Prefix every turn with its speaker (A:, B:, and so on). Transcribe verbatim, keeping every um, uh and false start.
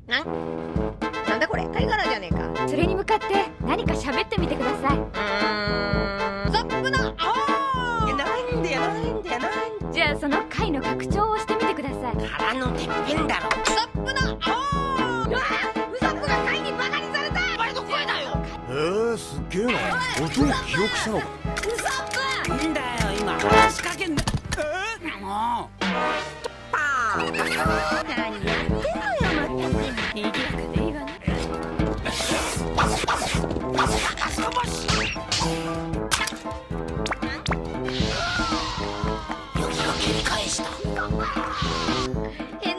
A: なんなんだこれ、貝殻じゃねえか。
B: それに向かって何か喋ってみてください。
A: うーん、ザップだ。あー、ないんだよ、ないんだよ、ないんだ。
B: じゃあその貝の拡張をしてみてください。
A: 腹のてっぺんだろ。ザップだ。あー、うわー、ウザップが貝にバカにされた。お前の声だよ。
C: えー、すっげえな。音を記憶したのか。
A: ウザップ。
D: なんだよ今仕掛けんだ。えー、もう
A: 何やってんのよ、まったく。
B: にぎやかでいいわね。
A: よきが蹴り返した。変